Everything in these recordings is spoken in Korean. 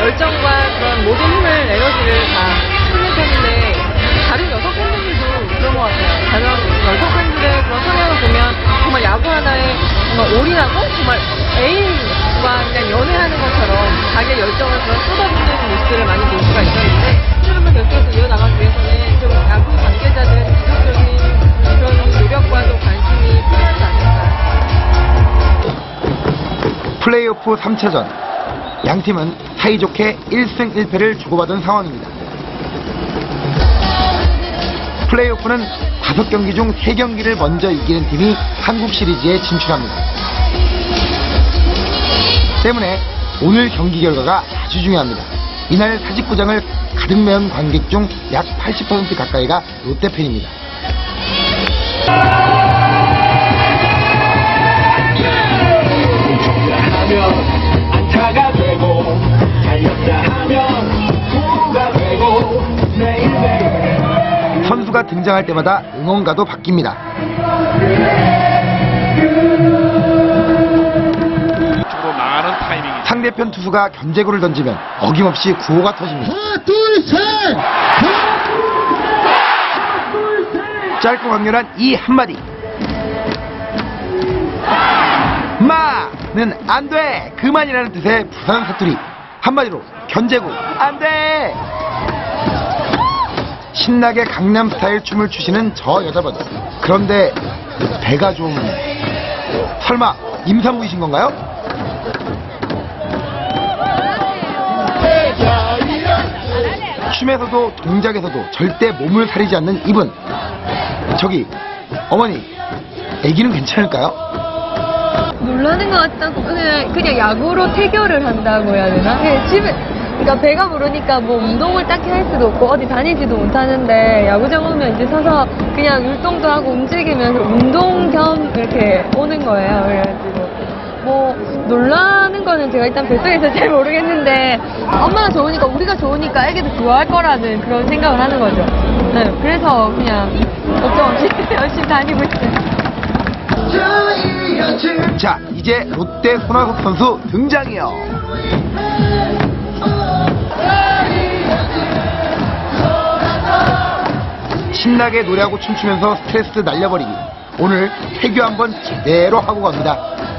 열정과 그런 모든 힘을, 에너지를 다 쏟는 편인데, 다른 여성 팬분들도 그런 것 같아요. 다른 여성 팬들의 그런 성향을 보면 정말 야구 하나에 정말 올인하고 정말 애인과 그냥 연애하는 것처럼 자기의 열정을 그런 쏟아붓는 모습들을 많이 볼 수가 있었는데, 흐름을 계속해서 이어나가기 위해서는 좀 야구 관계자들의 지속적인 그런 노력과 또 관심이 필요하지 않을까. 플레이오프 3차전, 양팀은 사이좋게 1승 1패를 주고받은 상황입니다. 플레이오프는 5경기 중 3경기를 먼저 이기는 팀이 한국 시리즈에 진출합니다. 때문에 오늘 경기 결과가 아주 중요합니다. 이날 사직구장을 가득 메운 관객 중 약 80% 가까이가 롯데팬입니다. 안타가 되고 달렸다 하면 후가 되고 매일매일 선수가 등장할 때마다 응원가도 바뀝니다. 쪽으로 나가는 타이밍이 상대편 투수가 견제구를 던지면 어김없이 구호가 터집니다. 하나, 둘, 셋! 짧고 강렬한 이 한마디. 마는 안 돼! 그만이라는 뜻의 부산 사투리. 한마디로 견제구 안 돼! 신나게 강남 스타일 춤을 추시는 저 여자분. 그런데 배가 좀... 설마 임산부이신 건가요? 춤에서도 동작에서도 절대 몸을 사리지 않는 이분. 저기 어머니, 아기는 괜찮을까요? 놀라는 것 같다고 그냥 야구로 태교를 한다고 해야 되나? 그러니까 배가 부르니까 뭐 운동을 딱히 할 수도 없고 어디 다니지도 못하는데 야구장 오면 이제 서서 그냥 율동도 하고 움직이면서 운동 겸 이렇게 오는 거예요. 그래가지고 뭐 놀라는 거는 제가 일단 뱃속에서 잘 모르겠는데 엄마가 좋으니까 우리가 좋으니까 애기도 좋아할 거라는 그런 생각을 하는 거죠. 네, 그래서 그냥 걱정 없이 열심히 다니고 있어요. 자, 이제 롯데 손아섭 선수 등장이요. 신나게 노래하고 춤추면서 스트레스 날려버리기. 오늘 태교 한번 제대로 하고 갑니다.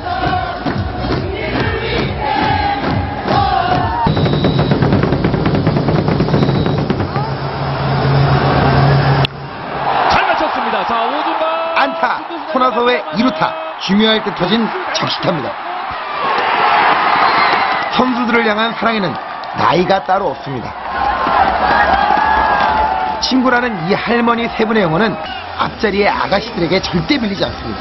잘 맞췄습니다. 자, 오준발 안타, 손아섭의 2루타. 중요할 때 터진 적시타입니다. 선수들을 향한 사랑에는 나이가 따로 없습니다. 친구라는 이 할머니 세 분의 영혼은 앞자리의 아가씨들에게 절대 밀리지 않습니다.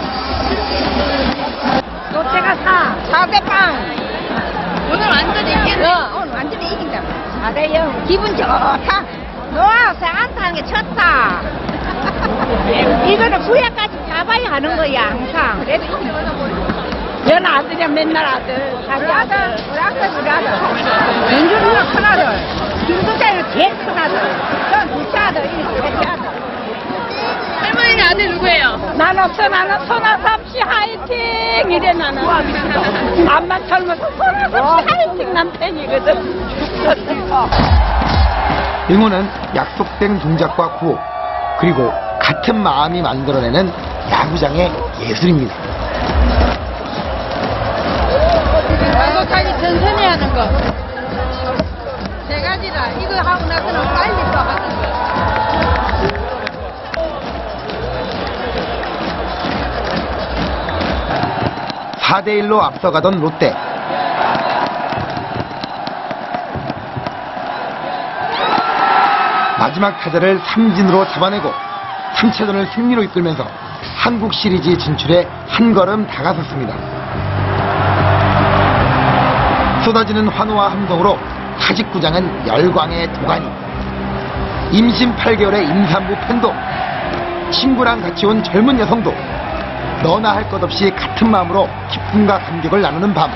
롯데가 4대0. 오늘 완전히 이긴다. 오늘 완전히 이긴다. 4대0. 기분 좋다. 놓아서 안타하는 게 쳤다. 이거는 구야까지 잡아야 하는 거야 항상. 그래도 연 아들이야. 맨날 아들. 자기 아들. 우리 아들. 민준이가 큰 아들. 김수자는 제일 큰 아들. 전 둘째 아들. 셋째 아들. 할머니는 아들 누구예요? 난 없어. 나는 손아섭 씨 화이팅 이래. 나는 암만 젊어서 손아섭 씨 화이팅 남편이거든. 응원은 약속된 동작과 구호, 그리고 같은 마음이 만들어내는 야구장의 예술입니다. 야구장이 천천히 하는 거. 세 가지라. 이거 하고 나서는 빨리 또 하는 거. 사 대 1로 앞서가던 롯데. 마지막 타자를 삼진으로 잡아내고 3차전을 승리로 이끌면서 한국 시리즈 진출에 한 걸음 다가섰습니다. 쏟아지는 환호와 함성으로 사직구장은 열광의 도가니. 임신 8개월의 임산부 팬도, 친구랑 같이 온 젊은 여성도 너나 할 것 없이 같은 마음으로 기쁨과 감격을 나누는 밤.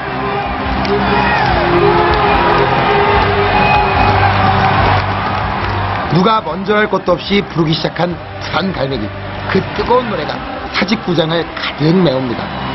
누가 먼저 할 것도 없이 부르기 시작한 부산 갈매기. 그 뜨거운 노래가 사직구장을 가득 메웁니다.